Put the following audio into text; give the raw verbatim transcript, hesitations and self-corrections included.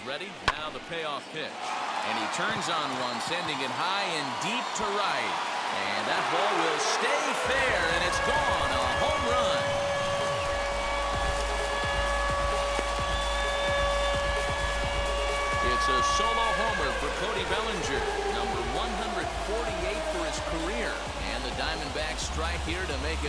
ready. Now the payoff pitch. And he turns on one, sending it high and deep to right. And that ball will stay fair, and it's gone. A home run. It's a solo homer for Cody Bellinger, number one hundred forty-eight for his career. And the Diamondbacks strike here to make it